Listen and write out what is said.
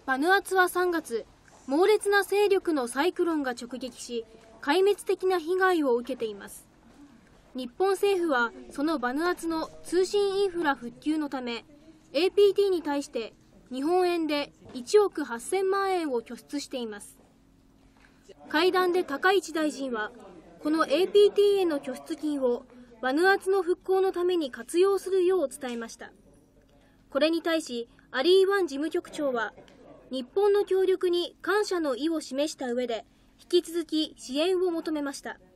バヌアツは3月、猛烈な勢力のサイクロンが直撃し、壊滅的な被害を受けています。日本政府はそのバヌアツの通信インフラ復旧のため APT に対して日本円で1億8000万円を拠出しています。会談で高市大臣はこの APT への拠出金をバヌアツの復興のために活用するよう伝えました。これに対しアリー・ワン事務局長は日本の協力に感謝の意を示した上で引き続き支援を求めました。